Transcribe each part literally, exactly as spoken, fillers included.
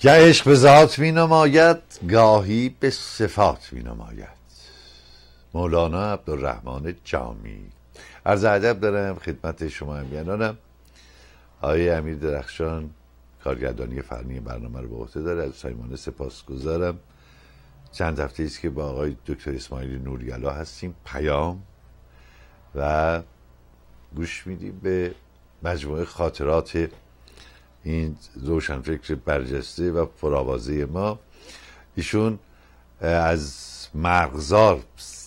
گه عشق به ذات می نماید، گاهی به صفات می نماید. مولانا عبدالرحمن جامی. عرض ادب دارم خدمت شما همگنانم. آقای امیر درخشان کارگردانی فنی برنامه رو به عهده داره، از صمیمانه سپاسگزارم. چند هفته است که با آقای دکتر اسماعیل نوری‌علا هستیم پیام و گوش میدیم به مجموعه خاطرات این روشنفکر برجسته و پرآوازه ما. ایشون از مرغزار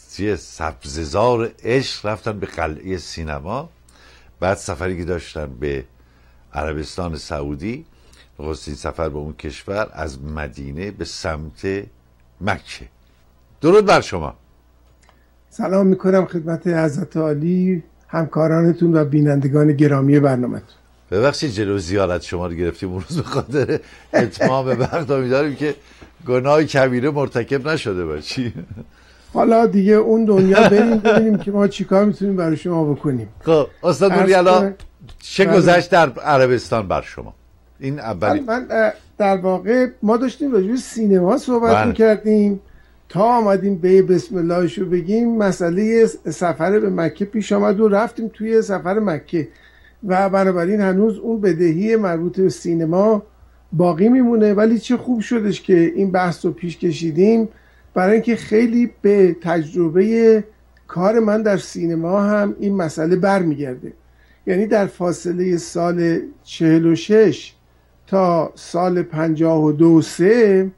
سبززار عشق رفتن به قلعه سینما، بعد سفری که داشتن به عربستان سعودی، نخستین سفر به اون کشور، از مدینه به سمت مکه. درود بر شما. سلام میکنم خدمت حضرت عالی، همکارانتون و بینندگان گرامی برنامه‌تون. ببخشید جلو زیارت شما رو گرفتیم اون روز به خاطر اتمام وقت، امیدواریم که گناه کبیره مرتکب نشده باشی. حالا دیگه اون دنیا بریم ببینیم که ما چیکار میتونیم برای شما بکنیم. خب استاد نوری‌علا چه گذشت در عربستان بر شما؟ این اولی. من در واقع ما داشتیم راجع به سینما صحبت میکردیم تا آمدیم به بسم اللهشو بگیم، مسئله سفر به مکه پیش آمد و رفتیم توی سفر مکه و بنابراین هنوز اون بدهی مربوط به سینما باقی میمونه. ولی چه خوب شدش که این بحث رو پیش کشیدیم، برای اینکه خیلی به تجربه کار من در سینما هم این مسئله برمیگرده. یعنی در فاصله سال چهل و شش تا سال پنجاه و دو سه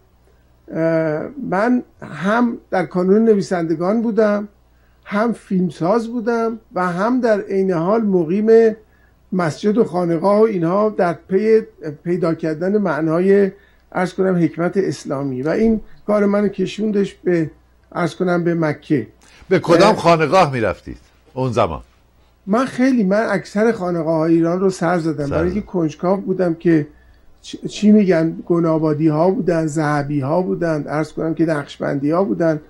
من هم در کانون نویسندگان بودم، هم فیلمساز بودم و هم در عین حال مقیم مسجد و خانقاه و اینها در پی پیدا کردن معنای عرض کنم حکمت اسلامی، و این کار منو کشوندش به عرض کنم به مکه. به کدام خانقاه می رفتید اون زمان؟ من خیلی من اکثر خانقاه های ایران رو سر زدم، برای اینکه کنجکاو بودم که چی میگن، گنابادی ها بودن، ذهبی ها بودن، عرض کنم که نقشبندی ها بودن.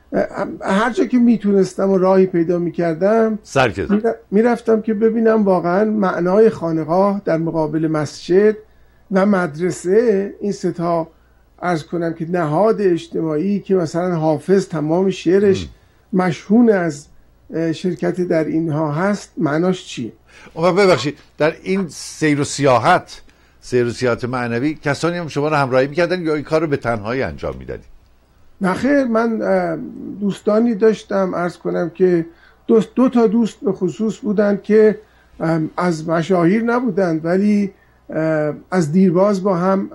هر جا که میتونستم و راهی پیدا میکردم میرفتم که ببینم واقعا معنای خانقاه در مقابل مسجد و مدرسه، این سه تا عرض کنم که نهاد اجتماعی که مثلا حافظ تمام شعرش مشهون از شرکت در اینها هست، معناش چیه؟ و ببخشید در این سیر و سیاحت سیر و سیاحت معنوی کسانی هم شما رو همراهی میکردن یا این کار رو به تنهایی انجام میدادید؟ نخیر، من دوستانی داشتم عرض کنم که دوست دو تا دوست به خصوص بودن که از مشاهیر نبودند ولی از دیرباز با هم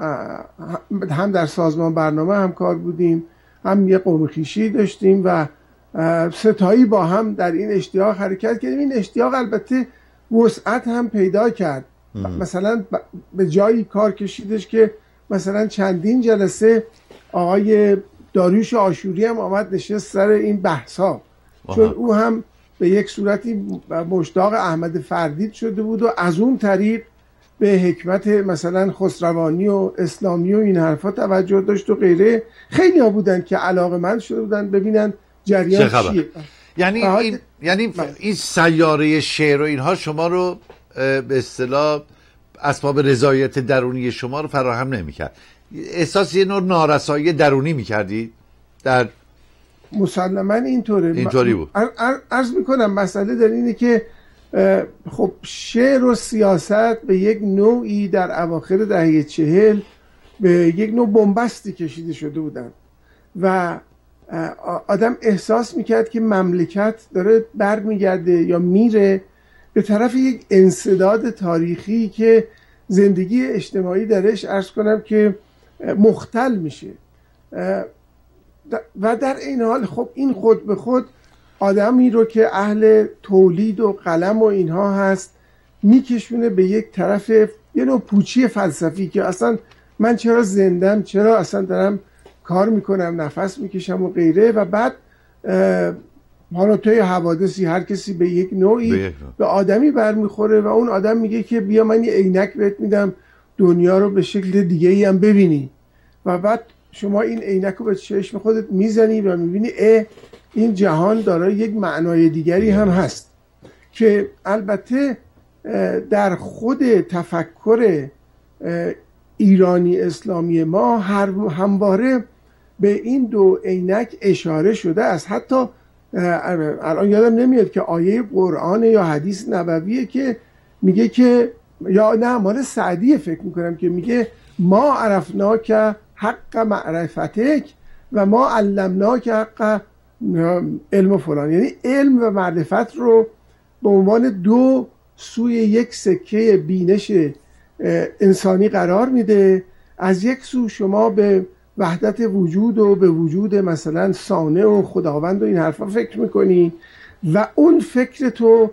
هم در سازمان برنامه همکار بودیم، هم یه قوم خویشی داشتیم و ستایی با هم در این اشتیاق حرکت کردیم. این اشتیاق البته وسعت هم پیدا کرد. مثلا به جایی کار کشیدش که مثلا چندین جلسه آقای داریوش آشوری هم آمد نشست سر این بحثا، چون او هم به یک صورتی مشتاق احمد فردید شده بود و از اون طریق به حکمت مثلا خسروانی و اسلامی و این حرفا توجه داشت و غیره. خیلی ها بودن که علاقه‌مند شده بودن ببینن جریان چیه. یعنی این یعنی این سیاره شعر و اینها شما رو به اصطلاح اسباب رضایت درونی شما رو فراهم نمی‌کرد؟ احساس یه نوع نارسایی درونی می‌کردی؟ در مسلماً اینطوره. اینطوری بود. عرض میکنم مسئله در اینه که خب شعر و سیاست به یک نوعی در اواخر دهه چهل به یک نوع بنبستی کشیده شده بودن و آدم احساس میکرد که مملکت داره برمیگرده یا میره به طرف یک انسداد تاریخی که زندگی اجتماعی درش عرض کنم که مختل میشه و در این حال خب این خود به خود آدمی رو که اهل تولید و قلم و اینها هست میکشونه به یک طرف یه نوع پوچی فلسفی که اصلا من چرا زندم، چرا اصلا دارم کار میکنم، نفس میکشم و غیره. و بعد حالا توی حوادثی هر کسی به یک نوعی به آدمی برمیخوره و اون آدم میگه که بیا من یه عینک بهت میدم دنیا رو به شکل دیگه ای هم ببینی، و بعد شما این عینک رو به چشم خودت میزنی و میبینی اه این جهان دارای یک معنای دیگری هم هست که البته در خود تفکر ایرانی اسلامی ما هر همواره به این دو عینک اشاره شده است. حتی الان یادم نمیاد که آیه قرآن یا حدیث نبویه که میگه که، یا نه مال سعدی فکر میکنم، که میگه ما عرفنا که حق معرفتک و ما علمنا که حق علم فلان. یعنی علم و معرفت رو به عنوان دو سوی یک سکه بینش انسانی قرار میده. از یک سو شما به وحدت وجود و به وجود مثلا صانع و خداوند و این حرفا فکر میکنی و اون فکر تو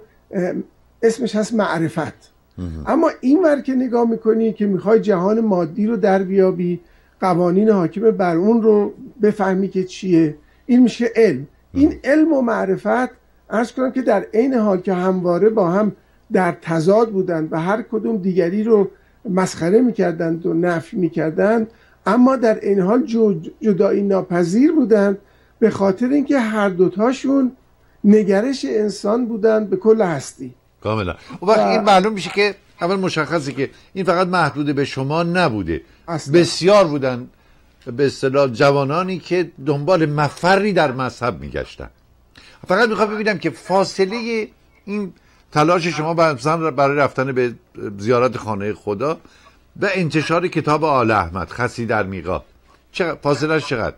اسمش هست معرفت. اما این ور که نگاه میکنی که میخوای جهان مادی رو در بیابی، قوانین حاکم بر اون رو بفهمی که چیه، این میشه علم. این علم و معرفت عرض کنم که در عین حال که همواره با هم در تضاد بودند و هر کدوم دیگری رو مسخره میکردند و نفی میکردند، اما در این حال جدایی ناپذیر بودند، به خاطر اینکه هر دوتاشون نگرش انسان بودند به کل هستی. کاملا. اون وقت این معلوم میشه که اول مشخصه که این فقط محدود به شما نبوده، اصلا. بسیار بودن به اصطلاح جوانانی که دنبال مفری در مذهب میگشتن. فقط میخوام ببینم که فاصله این تلاش شما برای رفتن به زیارت خانه خدا و انتشار کتاب آل احمد خسی در میقات فاصلهش چقدر؟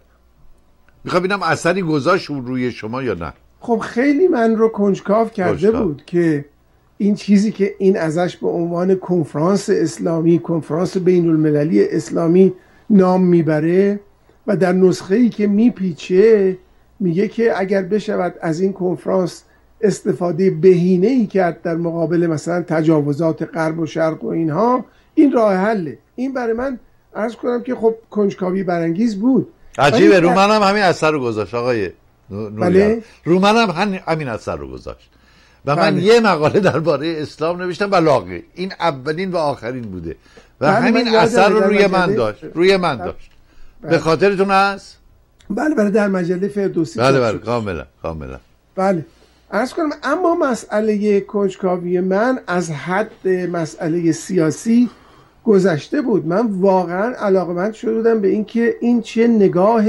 میخوام ببینم اثری گذاشت روی شما یا نه. خب خیلی من رو کنجکاو کرده کنجکاو. بود که این چیزی که این ازش به عنوان کنفرانس اسلامی، کنفرانس بین المللی اسلامی نام میبره و در نسخه‌ای که میپیچه میگه که اگر بشود از این کنفرانس استفاده بهینه‌ای کرد در مقابل مثلا تجاوزات غرب و شرق و اینها، این راه حله. این برای من عرض کنم که خب کنجکاوی برانگیز بود. عجیبه. رو منم همین اثر رو گذاشت آقای نوریان. رو منم همین اثر رو گذاشت و من بله. یه مقاله درباره اسلام نوشتم بلاغه، این اولین و آخرین بوده و بله همین اثر رو روی من داشت روی من بله. داشت بله. به خاطرتون هست؟ بله بله در مجله فردوسی. بله بله کاملا کاملا. بله عرض کنم اما مسئله کنجکاوی من از حد مسئله سیاسی گذشته بود. من واقعا علاقه‌مند شده بودم به این که این چه نگاه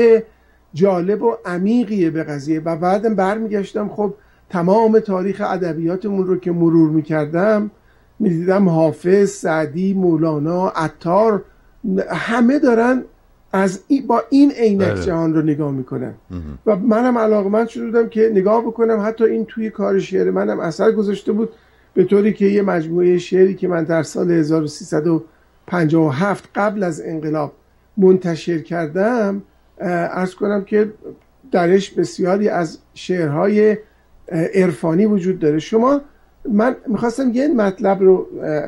جالب و عمیقیه به قضیه و بعدم برمیگشتم خب تمام تاریخ ادبیاتمون رو که مرور میکردم میدیدم حافظ، سعدی، مولانا، عطار همه دارن از ای با این عینک جهان رو نگاه میکنن و منم علاقه‌مند شده بودم که نگاه بکنم. حتی این توی کار شعر منم اثر گذاشته بود، به طوری که یه مجموعه شعری که من در سال هزار و سیصد و پنجاه و هفت قبل از انقلاب منتشر کردم، عرض کنم که درش بسیاری از شعرهای عرفانی وجود داره. شما من میخواستم یه مطلب رو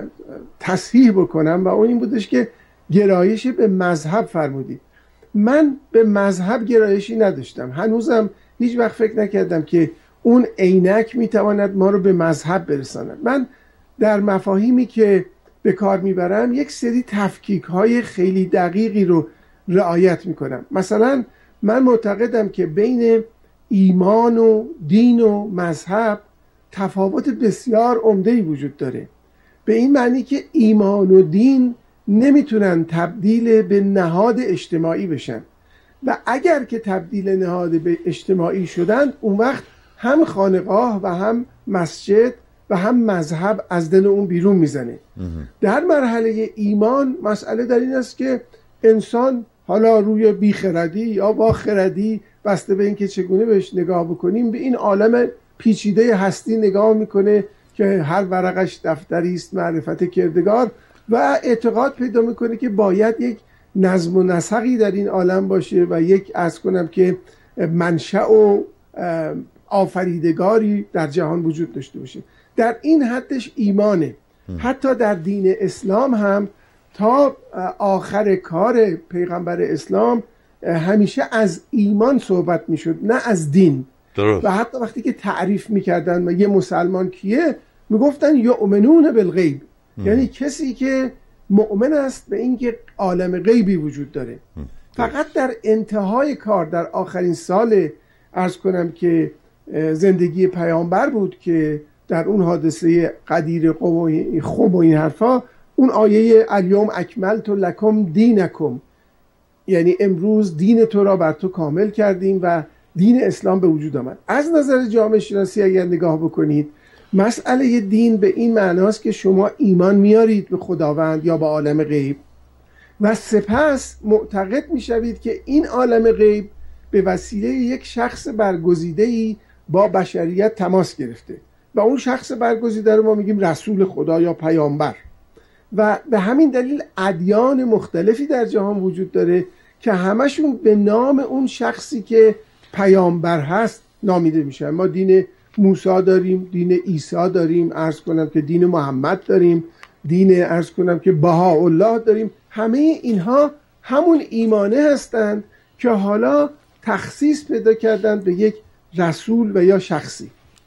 تصحیح بکنم و اون این بودش که گرایش به مذهب فرمودید. من به مذهب گرایشی نداشتم، هنوزم هیچ وقت فکر نکردم که اون عینک میتواند ما رو به مذهب برساند. من در مفاهیمی که به کار میبرم یک سری تفکیک های خیلی دقیقی رو رعایت میکنم. مثلا من معتقدم که بین ایمان و دین و مذهب تفاوت بسیار عمده‌ای وجود داره، به این معنی که ایمان و دین نمیتونن تبدیل به نهاد اجتماعی بشن و اگر که تبدیل نهاد به اجتماعی شدن، اون وقت هم خانقاه و هم مسجد و هم مذهب از دل اون بیرون میزنه. در مرحله ایمان مسئله در این است که انسان حالا روی بیخردی یا با خردی بسته به اینکه چگونه بهش نگاه بکنیم به این عالم پیچیده هستی نگاه میکنه که هر ورقش دفتری است معرفت کردگار و اعتقاد پیدا میکنه که باید یک نظم و نسقی در این عالم باشه و یک عرض کنم که منشأ و آفریدگاری در جهان وجود داشته باشه. در این حدش ایمانه. حتی در دین اسلام هم تا آخر کار پیغمبر اسلام همیشه از ایمان صحبت میشد نه از دین. درست. و حتی وقتی که تعریف میکردن و یه مسلمان کیه میگفتن یؤمنون بالغیب، یعنی کسی که مؤمن است به اینکه عالم غیبی وجود داره. ام. فقط در انتهای کار در آخرین سال عرض کنم که زندگی پیامبر بود که در اون حادثه قدیر خوب و این حرفا اون آیه الیوم اکملت لکم دینکم، یعنی امروز دین تو را بر تو کامل کردیم و دین اسلام به وجود آمد. از نظر جامعه شناسی اگر نگاه بکنید، مسئله دین به این معناست که شما ایمان میارید به خداوند یا به عالم غیب و سپس معتقد میشوید که این عالم غیب به وسیله یک شخص برگزیده‌ای با بشریت تماس گرفته و اون شخص برگزیده رو ما میگیم رسول خدا یا پیامبر. و به همین دلیل ادیان مختلفی در جهان وجود داره که همشون به نام اون شخصی که پیامبر هست نامیده میشن. ما دین موسی داریم، دین عیسی داریم، عرض کنم که دین محمد داریم، دین عرض کنم که بهاءالله داریم. همه اینها همون ایمانه هستند که حالا تخصیص پیدا کردن به یک رسول و یا شخصی.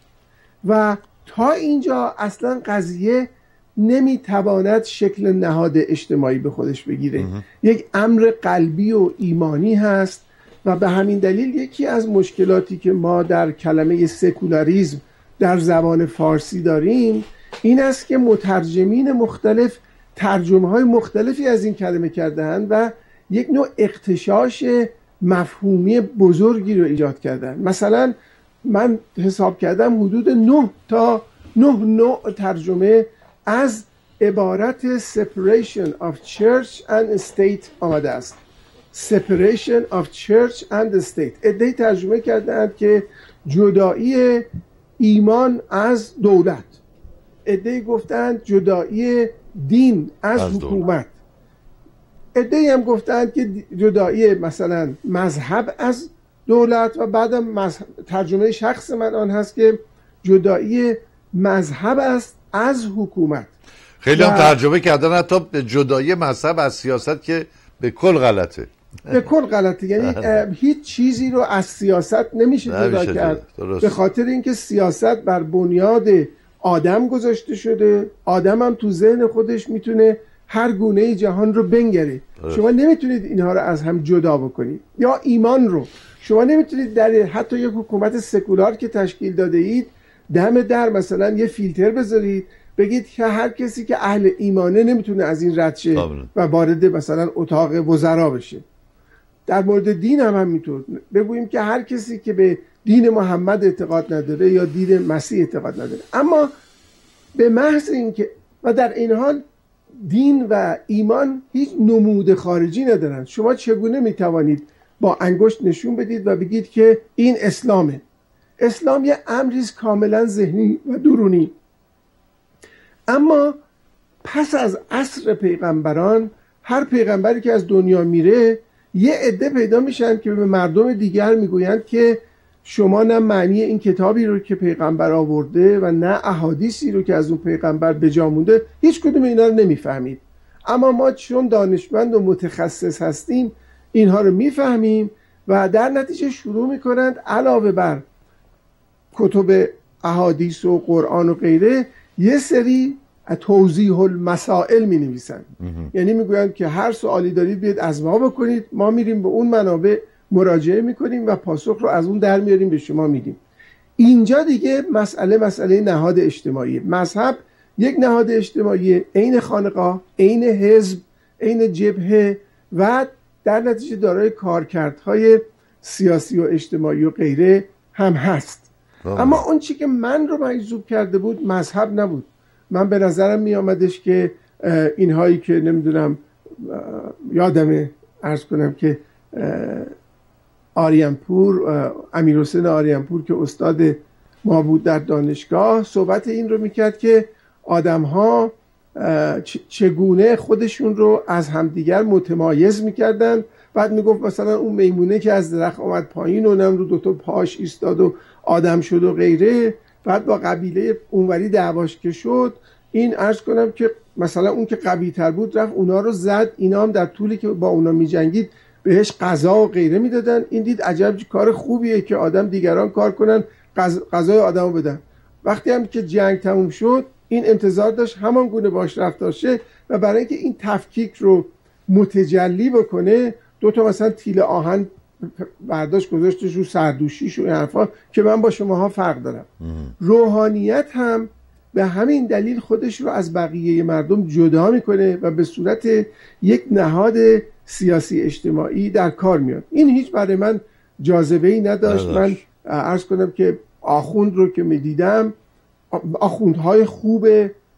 و تا اینجا اصلا قضیه نمیتواند شکل نهاد اجتماعی به خودش بگیره. یک امر قلبی و ایمانی هست و به همین دلیل یکی از مشکلاتی که ما در کلمه سکولاریسم در زبان فارسی داریم این است که مترجمین مختلف ترجمه های مختلفی از این کلمه کرده‌اند و یک نوع اغتشاش مفهومی بزرگی رو ایجاد کردن. مثلا من حساب کردم حدود نه تا نه نوع ترجمه از عبارت separation of church and state آمده است. separation of church and state. عده‌ای ترجمه کردند که جدایی ایمان از دولت، عده‌ای گفتند جدایی دین از, از حکومت، عده‌ای هم گفتند که جدایی مثلا مذهب از دولت و بعدم ترجمه شخص من آن هست که جدایی مذهب است از حکومت. خیلی هم ترجمه کردن حتی جدایی مذهب از سیاست که به کل غلطه. به کل غلطه، یعنی هیچ چیزی رو از سیاست نمیشه جدا کرد، به خاطر اینکه سیاست بر بنیاد آدم گذاشته شده. آدم هم تو ذهن خودش میتونه هر گونه جهان رو بنگره. شما نمیتونید اینها رو از هم جدا بکنید. یا ایمان رو شما نمیتونید در حتی یک حکومت سکولار که تشکیل داده اید دم در مثلا یه فیلتر بذارید بگید که هر کسی که اهل ایمانه نمیتونه از این رد شه و وارد مثلا اتاق وزرا بشه. در مورد دین هم همینطور بگوییم که هر کسی که به دین محمد اعتقاد نداره یا دین مسیح اعتقاد نداره. اما به محض اینکه و در این حال دین و ایمان هیچ نمود خارجی ندارن، شما چگونه میتوانید با انگشت نشون بدید و بگید که این اسلامه؟ اسلام یه امریز کاملا ذهنی و درونی. اما پس از عصر پیغمبران هر پیغمبری که از دنیا میره یه عده پیدا میشن که به مردم دیگر میگویند که شما نه معنی این کتابی رو که پیغمبر آورده و نه احادیثی رو که از اون پیغمبر به جا مونده هیچ کدوم اینا رو نمیفهمید. اما ما چون دانشمند و متخصص هستیم اینها رو میفهمیم و در نتیجه شروع میکنند علاوه بر کتب احادیث و قرآن و غیره یه سری توضیح المسائل می نویسن. یعنی میگویند که هر سوالی دارید بیاید از ما بکنید، ما میریم به اون منابع مراجعه میکنیم و پاسخ رو از اون در میاریم به شما میدیم. اینجا دیگه مسئله مسئله نهاد اجتماعی. مذهب یک نهاد اجتماعی عین خانقاه، عین حزب، عین جبهه و در نتیجه دارای کارکردهای سیاسی و اجتماعی و غیره هم هست. آه. اما اون چی که من رو مجذوب کرده بود مذهب نبود. من به نظرم می آمدش که اینهایی که نمیدونم یادمه عرض کنم که آریانپور، امیرحسین آریانپور که استاد ما بود در دانشگاه صحبت این رو میکرد که آدم ها چگونه خودشون رو از همدیگر متمایز میکردن. بعد میگفت مثلا اون میمونه که از درخت آمد پایین و نم رو دوتا پاش ایستاد و آدم شد و غیره، بعد با قبیله اونوری دعواش که شد این عرض کنم که مثلا اون که قوی تر بود رفت اونا رو زد، اینا هم در طولی که با اونا می جنگید بهش غذا و غیره میدادن. این دید عجب کار خوبیه که آدم دیگران کار کنن غذای آدمو بدن. وقتی هم که جنگ تموم شد این انتظار داشت همان گونه باش رفتار شه و برای اینکه این تفکیک رو متجلی بکنه دو تا مثلا تیل آهن برداشت گذاشتش رو سردوشیش و این حرفا که من با شماها فرق دارم. روحانیت هم به همین دلیل خودش رو از بقیه مردم جدا میکنه و به صورت یک نهاد سیاسی اجتماعی در کار میاد. این هیچ برای من جاذبه ای نداشت. من عرض کنم که آخوند رو که میدیدم، آخوندهای خوب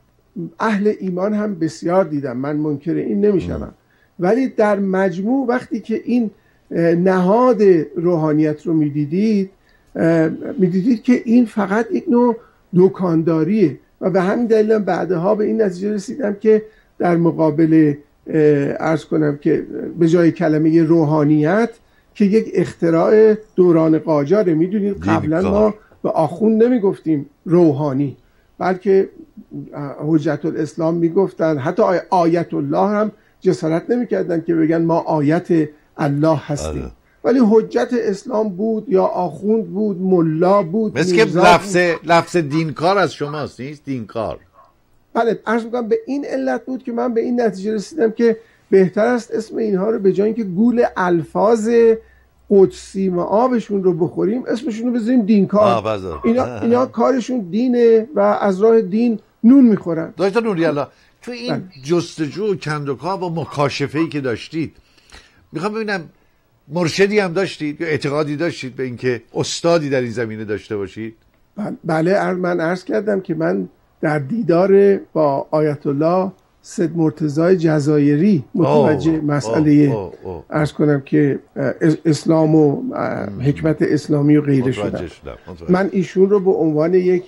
اهل ایمان هم بسیار دیدم، من منکر این نمیشم، ولی در مجموع وقتی که این نهاد روحانیت رو میدیدید میدیدید که این فقط یک نوع دکانداریه و به همین دلیل بعدها به این نتیجه رسیدم که در مقابل عرض کنم که به جای کلمه روحانیت که یک اختراع دوران قاجاره، میدونید قبلا ما به آخوند نمیگفتیم روحانی بلکه حجت الاسلام میگفتن، حتی آیت الله هم جسارت نمیکردن که بگن ما آیت الله هستیم آره. ولی حجت اسلام بود یا آخوند بود، ملا بود، مثل که لفظ لفظ دینکار از شماست، نیست دینکار؟ بله، عرض میکنم به این علت بود که من به این نتیجه رسیدم که بهتر است اسم اینها رو به جای اینکه گول الفاظ قدسی و آبشون رو بخوریم اسمشون رو بذاریم دینکار. اینا, اینا کارشون دینه و از راه دین نون میخورن. دکتر نوری‌الله، تو این جستجو و کندوکاو و مکاشفه‌ای که داشتید، میخوام ببینم مرشدی هم داشتید یا اعتقادی داشتید به اینکه استادی در این زمینه داشته باشید؟ بله، من عرض کردم که من در دیدار با آیت الله سید مرتضی جزایری متوجه مسئله عرض کنم که اسلام و حکمت اسلامی و غیره شدم. من ایشون رو به عنوان یک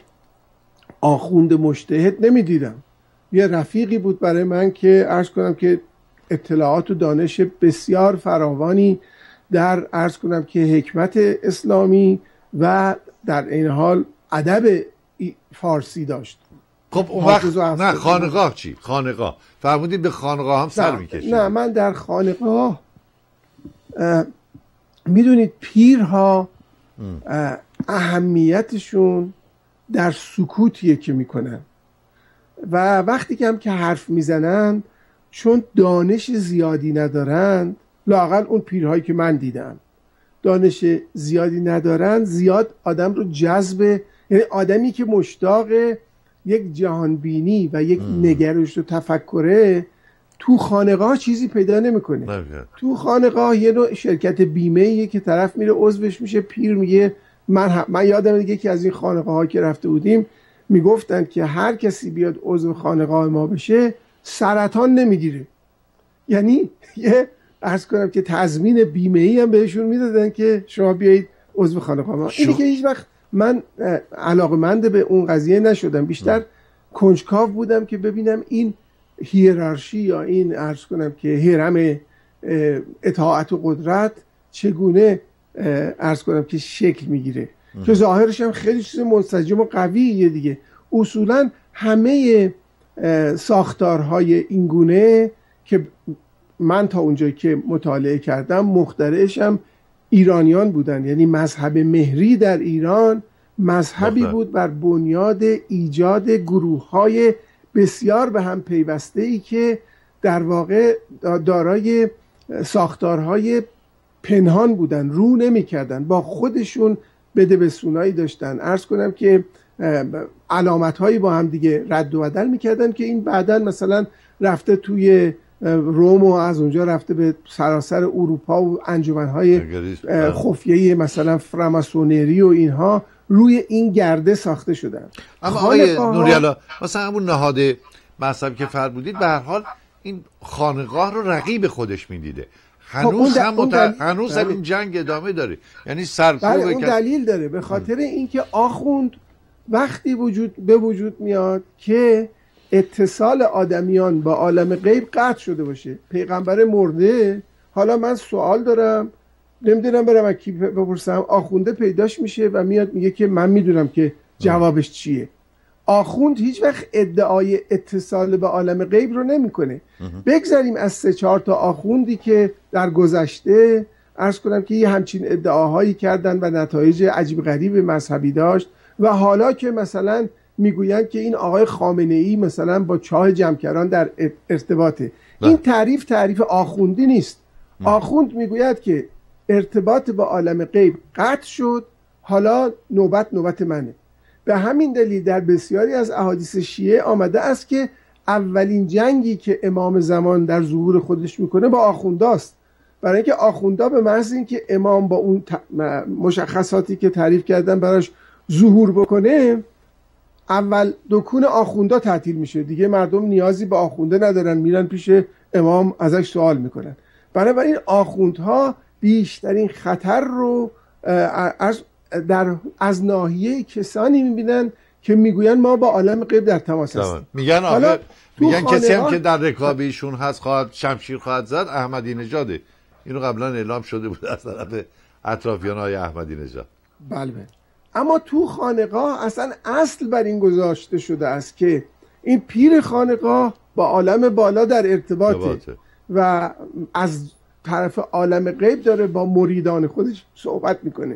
آخوند مجتهد نمیدیدم، یه رفیقی بود برای من که عرض کنم که اطلاعات و دانش بسیار فراوانی در عرض کنم که حکمت اسلامی و در این حال ادب فارسی داشت. خب اون وقت نه خانقاه چی؟ خانقاه فرمودید به خانقاه هم سر میکشید؟ نه، من در خانقاه میدونید پیرها اهمیتشون در سکوتیه که میکنن و وقتی که هم که حرف میزنن چون دانش زیادی ندارن، لااقل اون پیرهایی که من دیدم دانش زیادی ندارن، زیاد آدم رو جذب، یعنی آدمی که مشتاق یک جهانبینی و یک ام. نگرش و تفکره تو خانقاه چیزی پیدا نمیکنه. تو خانقاه یه نوع شرکت بیمه‌ایه که طرف میره عضوش میشه، پیر میگه من هم. من یادم دیگه که از این خانقاه ها که رفته بودیم میگفتن که هر کسی بیاد عضو خانقاه ما بشه سرطان نمیگیره، یعنی یه عرض کنم که تضمین بیمه‌ای هم بهشون میدادن که شما بیایید عضو خانقاه ما. اینی که هیچ وقت من علاقمند به اون قضیه نشدم، بیشتر کنجکاو بودم که ببینم این هیرارشی یا این عرض کنم که هرم اطاعت و قدرت چگونه عرض کنم که شکل میگیره که ظاهرش هم خیلی چیز منسجم و قویه دیگه. اصولا همه ساختارهای اینگونه که من تا اونجایی که مطالعه کردم مخترعش هم ایرانیان بودن، یعنی مذهب مهری در ایران مذهبی بخیر. بود بر بنیاد ایجاد گروه‌های بسیار به هم پیوسته‌ای که در واقع دارای ساختارهای پنهان بودن، رو نمی‌کردن، با خودشون بده بسونایی داشتن، عرض کنم که علامت‌هایی با هم دیگه رد و بدل می‌کردن که این بعداً مثلا رفته توی روم و از اونجا رفته به سراسر اروپا و انجمن‌های خفیه مثلا فراماسونری و اینها روی این گرده ساخته شدن. اما آقای نوری‌الله مثلا همون نهاد مذهبی که فرمودید به هر حال این خانقاه رو رقیب خودش می‌دیده. هنوز هم مت... هنوز هم این جنگ ادامه داره، یعنی سرکوب. بله اون دلیل داره، به خاطر اینکه آخوند وقتی وجود به وجود میاد که اتصال آدمیان با عالم غیب قطع شده باشه، پیغمبر مرده، حالا من سوال دارم نمیدونم برم از کی بپرسم، آخونده پیداش میشه و میاد میگه که من میدونم که جوابش چیه. آخوند هیچ وقت ادعای اتصال به عالم غیب رو نمیکنه. بگذاریم از سه چهار تا آخوندی که در گذشته عرض کنم که یه همچین ادعاهایی کردن و نتایج عجیب غریب مذهبی داشت و حالا که مثلا میگویند که این آقای خامنه‌ای مثلا با چاه جمکران در ارتباطه، این تعریف تعریف آخوندی نیست. آخوند میگوید که ارتباط با عالم غیب قطع شد، حالا نوبت نوبت منه. به همین دلیل در بسیاری از احادیث شیعه آمده است که اولین جنگی که امام زمان در ظهور خودش میکنه با آخونداست، برای اینکه آخوندا به محض اینکه امام با اون مشخصاتی که تعریف کردن براش ظهور بکنه، اول دکون آخوندا تعطیل میشه دیگه، مردم نیازی به آخونده ندارن، میرن پیش امام ازش سوال میکنن. بنابراین آخوندها بیشترین خطر رو از در از ناحیه کسانی میبینن که میگوین ما با عالم غیب در تماس هستیم. میگن آخه میگن کسی هم که در رکاب ایشون هست خواهد شمشیر خواهد زد احمدی نژاده. اینو قبلا اعلام شده بود از طرف اطرافیان های احمدی نژاد. بله. اما تو خانقاه اصلا اصل بر این گذاشته شده است که این پیر خانقاه با عالم بالا در ارتباطه و از طرف عالم غیب داره با مریدان خودش صحبت میکنه.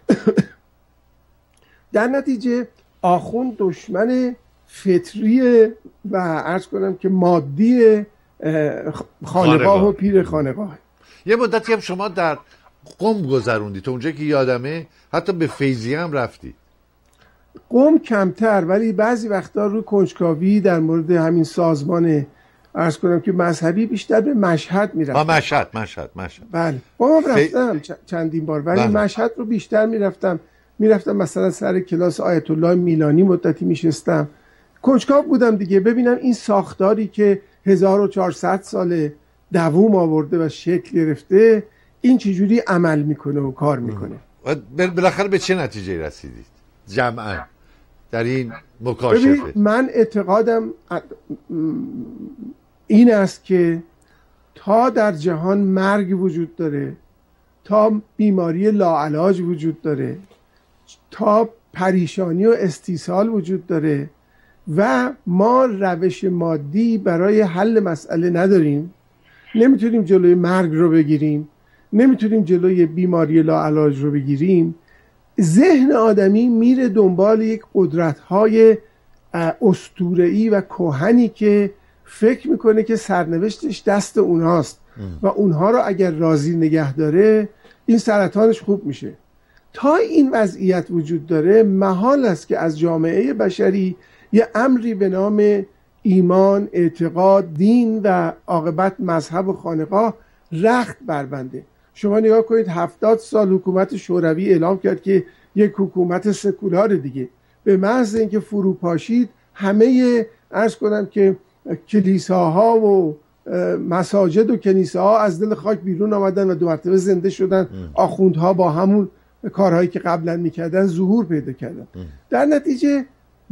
در نتیجه آخوند دشمن فطریه و عرض کنم که مادی خانقاه و پیر خانقاه. یه مدتی هم شما در قم گذروندی، تو اونجا که یادمه حتی به فیضیه هم رفتی. قم کمتر، ولی بعضی وقتا رو کنجکاوی در مورد همین سازمان عرض کنم که مذهبی بیشتر به مشهد میرفتم. آه مشهد مشهد مشهد بله قم رفتم فی... چندین بار، ولی بله. مشهد رو بیشتر میرفتم میرفتم مثلا سر کلاس آیت الله میلانی مدتی میشستم، کنجکاو بودم دیگه ببینم این ساختاری که هزار و چهارصد ساله دوام آورده و شکل گرفته این چجوری عمل میکنه و کار میکنه. بالاخره به چه نتیجه رسیدید جمعا در این مکاشفه؟ من اعتقادم این است که تا در جهان مرگ وجود داره، تا بیماری لاعلاج وجود داره، تا پریشانی و استیصال وجود داره و ما روش مادی برای حل مسئله نداریم، نمیتونیم جلوی مرگ رو بگیریم، نمیتونیم جلوی بیماری لاعلاج رو بگیریم، ذهن آدمی میره دنبال یک قدرت‌های اسطوره‌ای و کهنی که فکر میکنه که سرنوشتش دست اونهاست و اونها رو اگر راضی نگه داره این سرطانش خوب میشه. تا این وضعیت وجود داره محال است که از جامعه بشری یه امری به نام ایمان، اعتقاد، دین و عاقبت مذهب و خانقاه رخت بربنده. شما نگاه کنید هفتاد سال حکومت شوروی اعلام کرد که یک حکومت سکولار دیگه، به محض اینکه فروپاشید همه عرض کنم که کلیساها و مساجد و کنیساها از دل خاک بیرون آمدن و دو مرتبه زنده شدن. آخوندها با همون کارهایی که قبلا میکردن ظهور پیدا کردن. در نتیجه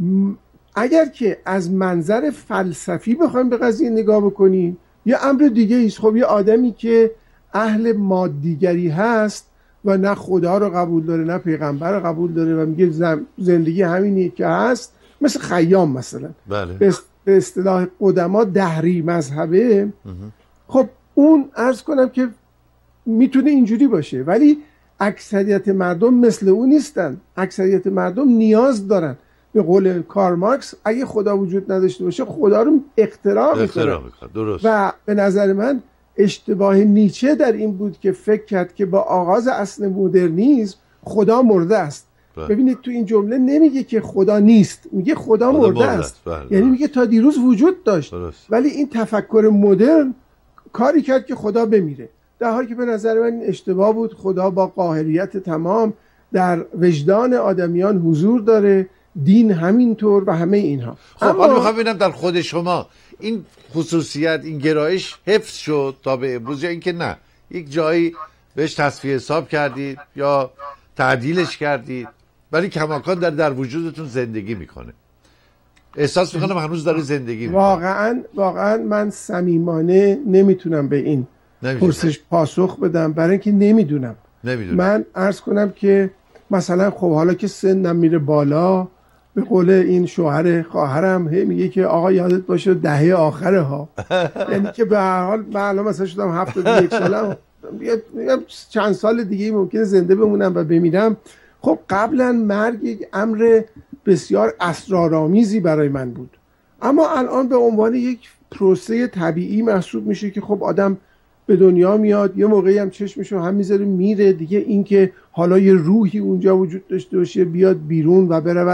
اگر که از منظر فلسفی بخوایم به قضیه نگاه بکنیم یه امر دیگه ایست. خب یه آدمی که اهل مادیگری هست و نه خدا رو قبول داره نه پیغمبر رو قبول داره و میگه زندگی همینی که هست، مثل خیام مثلا، بله. به اصطلاح قدما دهری مذهبه، خب اون عرض کنم که میتونه اینجوری باشه، ولی اکثریت مردم مثل اون نیستن. اکثریت مردم نیاز دارن. به قول کارل مارکس اگه خدا وجود نداشته باشه خدا رو اختراع میکنه. درست. و به نظر من اشتباه نیچه در این بود که فکر کرد که با آغاز اصل مدرنیسم خدا مرده است. بله. ببینید تو این جمله نمیگه که خدا نیست، میگه خدا, خدا مرده است. بله. یعنی میگه تا دیروز وجود داشت. درست. ولی این تفکر مدرن کاری کرد که خدا بمیره، در حالی که به نظر من اشتباه بود. خدا با قاهریت تمام در وجدان آدمیان حضور داره، دین همینطور و همه اینها. خب اما من میخوام ببینم در خود شما این خصوصیت، این گرایش حفظ شد تا به امروز، یا اینکه نه یک جایی بهش تصفیه حساب کردید یا تعدیلش کردید ولی کماکان در در وجودتون زندگی میکنه؟ احساس میکنم هنوز داره زندگی میکنه. واقعا واقعا من صمیمانه نمیتونم به این پرسش پاسخ بدم، برای اینکه نمیدونم. نمیدونم. من عرض کنم که مثلا خب حالا که سنم میره بالا، به قول این شوهر خواهرم هی میگه که آقا یادت باشه دهه آخره ها. یعنی که به هر حال من الان مثلا شدم هفتاد و یک سالم، چند سال دیگه ممکنه زنده بمونم و بمیرم. خب قبلا مرگ یک امر بسیار اسرارآمیزی برای من بود، اما الان به عنوان یک پروسه طبیعی محسوب میشه که خب آدم به دنیا میاد، یه موقعی هم چشمشو هم میذاره میره دیگه. این که حالا یه روحی اونجا وجود داشته باشه بیاد بیرون و برود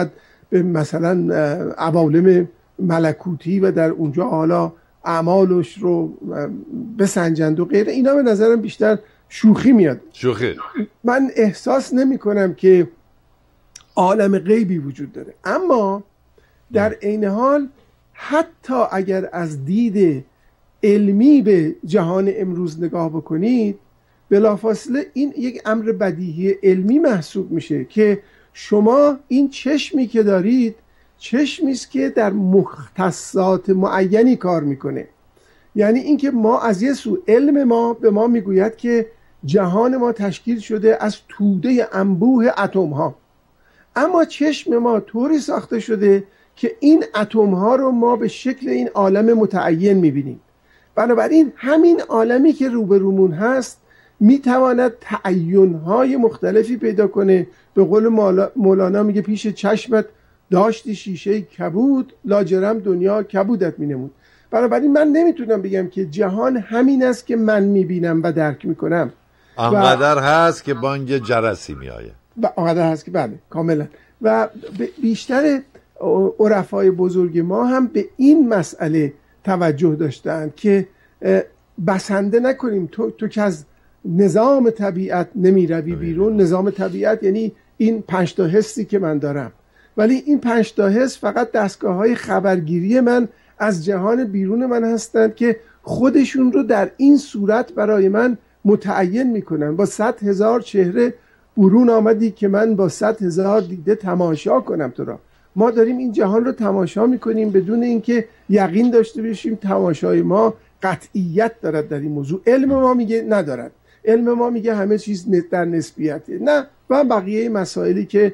به مثلا عوالم ملکوتی و در اونجا حالا اعمالش رو بسنجند و غیره، اینا به نظرم بیشتر شوخی میاد. شوخی. من احساس نمی کنم که عالم غیبی وجود داره، اما در عین حال حتی اگر از دید علمی به جهان امروز نگاه بکنید، بلافاصله این یک امر بدیهی علمی محسوب میشه که شما این چشمی که دارید چشمی است که در مختصات معینی کار میکنه. یعنی اینکه ما از یه سو علم ما به ما میگوید که جهان ما تشکیل شده از توده انبوه اتم ها، اما چشم ما طوری ساخته شده که این اتم ها رو ما به شکل این عالم متعین میبینیم. بنابراین همین عالمی که روبرومون هست میتواند تعین های مختلفی پیدا کنه. به قول مولانا میگه پیش چشمت داشتی شیشه کبود، لاجرم دنیا کبودت مینمود. بنابراین من نمیتونم بگم که جهان همین است که من میبینم و درک میکنم. آنقدر و... هست که بانگ جرسی میآید. و آنقدر هست که بله کاملا. و بیشتر عرفای بزرگ ما هم به این مسئله توجه داشتند که بسنده نکنیم. تو, تو که از نظام طبیعت نمی روی بیرون. نظام طبیعت یعنی این پنج تا حسی که من دارم، ولی این پنج تا حس فقط دستگاه های خبرگیری من از جهان بیرون من هستند که خودشون رو در این صورت برای من متعین میکنن. با صد هزار چهره برون آمدی که من با صد هزار دیده تماشا کنم تو را. ما داریم این جهان رو تماشا میکنیم بدون اینکه یقین داشته باشیم تماشای ما قطعیت دارد در این موضوع. علم ما میگه ندارد. علم ما میگه همه چیز در نسبیته. نه، و بقیه مسائلی که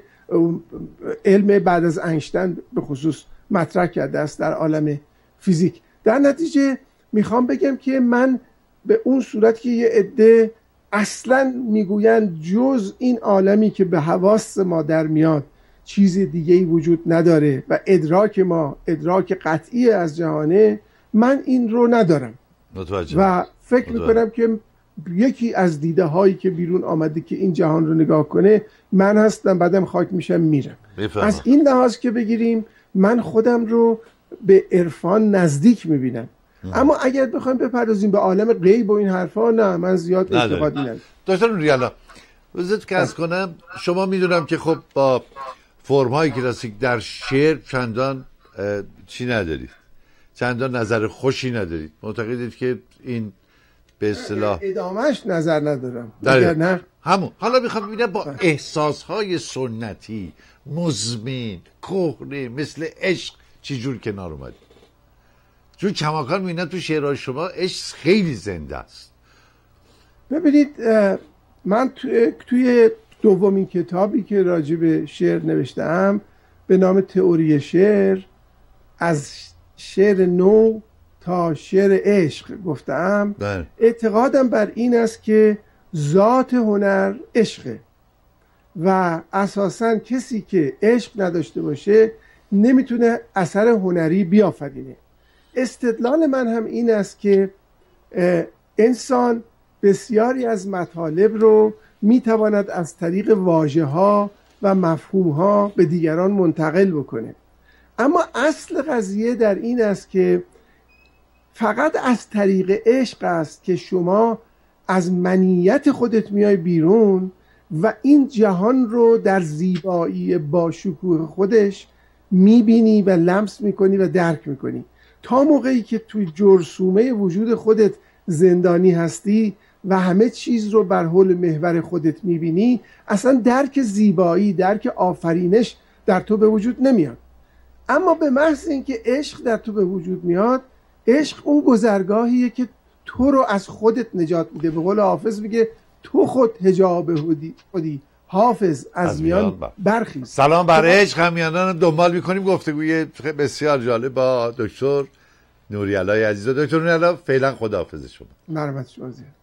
علم بعد از اینشتین به خصوص مطرح کرده است در عالم فیزیک. در نتیجه میخوام بگم که من به اون صورت که یه عده اصلا میگویند جز این عالمی که به حواس ما در میاد چیز دیگه‌ای وجود نداره و ادراک ما ادراک قطعی از جهانه، من این رو ندارم. متوجه. و فکر متوجه. میکنم که یکی از دیده هایی که بیرون آمده که این جهان رو نگاه کنه من هستم، بعدم خاک میشم میرم. بفهم. از این لحاظ که بگیریم من خودم رو به عرفان نزدیک میبینم. اما اگر بخوایم بپردازیم به عالم غیب و این حرفا، نه، من زیاد اعتقادی ندارم. دکتر نوری‌الله وزت که از کنم، شما میدونم که خب با فرم‌های کلاسیک در شعر چندان چی ندارید، چندان نظر خوشی ندارید، معتقدید که این به اصطلاح ادامهش نظر ندارم. نه همون. حالا میخوام ببینم با احساسهای سنتی مزمن کهنه مثل عشق چی جور کنار اومدید؟ چون کماکان میبینم تو شعرهای شما عشق خیلی زنده است. ببینید من توی, توی دومین کتابی که راجع به شعر نوشتم به نام تئوری شعر، از شعر نو تا شعر عشق گفتم. بله. اعتقادم بر این است که ذات هنر عشقه و اساساً کسی که عشق نداشته باشه نمیتونه اثر هنری بیافرینه. استدلال من هم این است که انسان بسیاری از مطالب رو میتواند از طریق واژه ها و مفهوم ها به دیگران منتقل بکنه، اما اصل قضیه در این است که فقط از طریق عشق است که شما از منیت خودت میای بیرون و این جهان رو در زیبایی با شکوه خودش میبینی و لمس میکنی و درک میکنی. تا موقعی که توی جرثومه وجود خودت زندانی هستی و همه چیز رو بر حول محور خودت میبینی، اصلا درک زیبایی، درک آفرینش در تو به وجود نمیاد. اما به محض اینکه عشق در تو به وجود میاد، عشق اون گذرگاهیه که تو رو از خودت نجات میده. به قول حافظ میگه تو خود حجاب خودی حافظ از, از میان برخیز. سلام بر عشق همیانان دنبال میکنیم گفتگوی بسیار جالب با دکتر نوری‌الله عزیز. دکتر نوری‌الله فعلا خداحافظ شما. مرحمت شما زیاد.